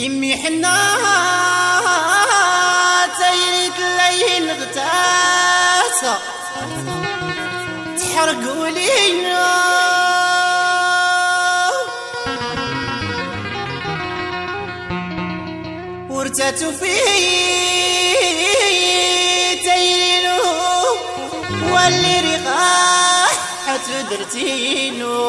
إمي حنا تيريد الليل غتاسة تحرقوا لينا ورتاتو فيه تيرينو واللي ريقاح حتدرتينو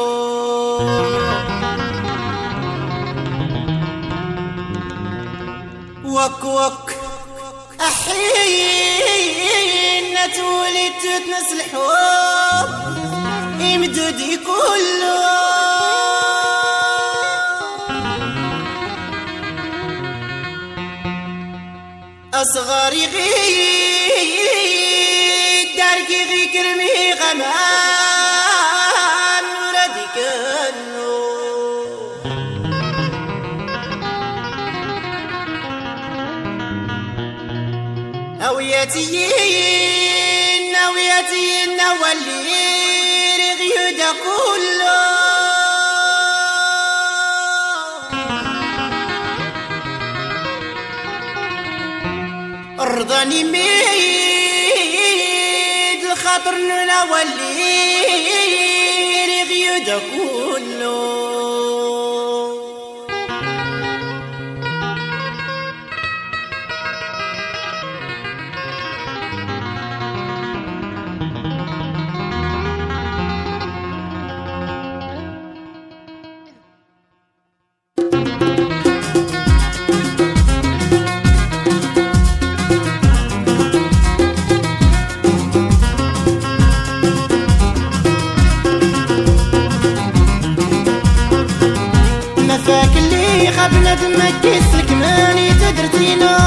وك وك أحيينا تولد تتنس الحب يمدودي كله أصغري غيد داركي غي كرمي غمان ولادي كنو نوياتي واللي رغيودا كله رضاني ميد الخاطر نونا واللي رغيودا كله بنادم كيسلك ماني تدرتينا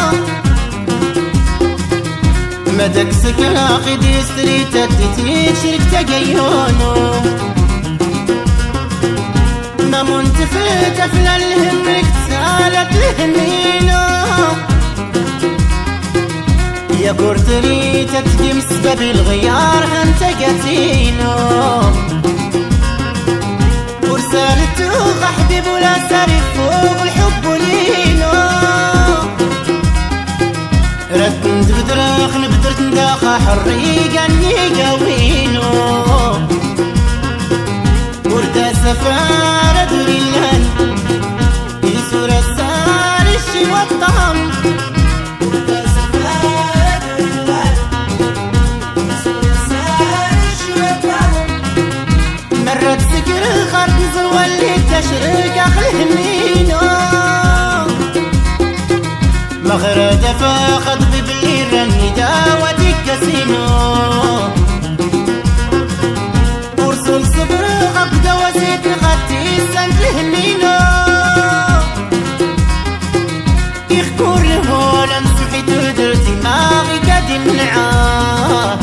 مداك سكنا خدي ستريتا تتيت شرك تقيونو ما منتفت افلا الهمك تسالت الهمينو يا كورتري تتقيم سبب الغيار هانتا قاتينو ورسالته حبيب ولا ساري فوق الحب لينو رد بدرخ نبدرت نداخا حريقا نيقاوينو وردا سفارة دوري اللان يسور السار الشي والطعم وردا سفارة دوري اللان يسور السار الشي والطعم مرت سكر خرد واللي تشرق اخله منينو مغرد فاخذ ببلير النداء وديك كاسينو ورسول صبر عقده وزيد غطي السند لهمينو يخكور الهولا نسمحي تدر دماغي قادي منعاه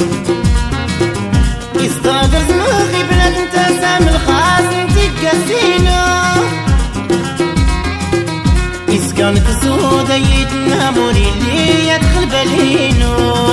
يصدر دماغي بنات انت سام الخاص كاسينو إسكان كسودة يدنا موري اللي يدخل بالينو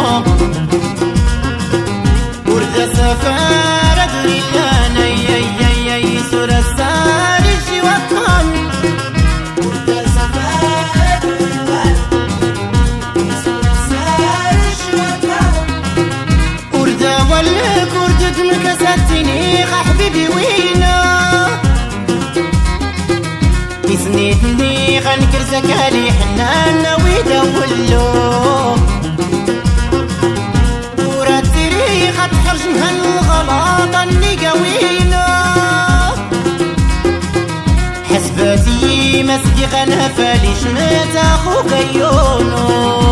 وردة سفارة دوري لانا يسور السار الشي وطن وردة سفارة دوري لانا يسور السار الشي وطن وردة ولك وردة مكساتيني حبيبي وينو سنيتني غنكر زكالي حنان ويدولو ورا التاريخ تحرج من هالغلط اللي قاوينو حسباتي مسكي غنها فاليش متاخو قيونو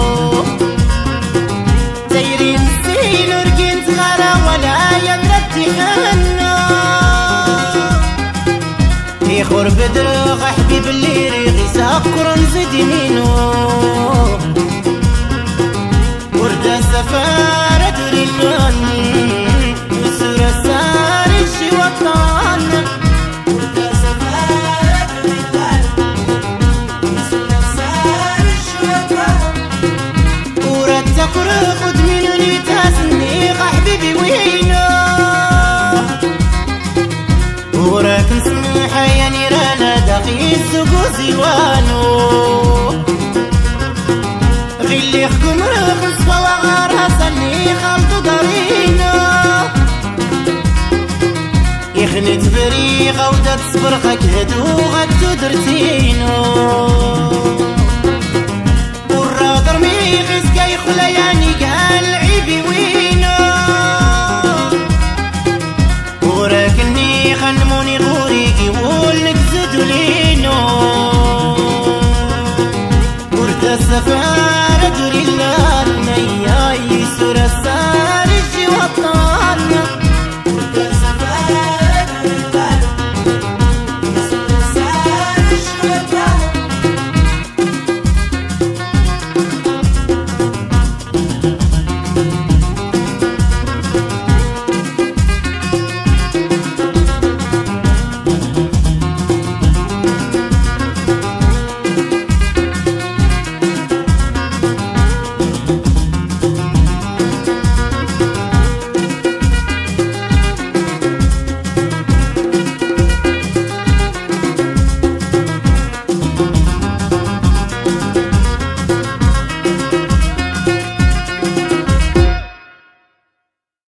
دايرين الزين ورقين صغارة ولا يمردي حنو يخور بدرغ حبيب اللي ريغي سكر نزيد يمينو وردة سفارة دوري اللون يسور السار الشي وطن وردة سفارة دوري اللون يسور السار الشي وطن وردة قرق ودمينو نيتاسني حبيبي وينو وراك نسمح يا نيران دقي السقوزي صبر غاك هدو غاك تدرتينو والرادر مي غيس كاي خلا يعني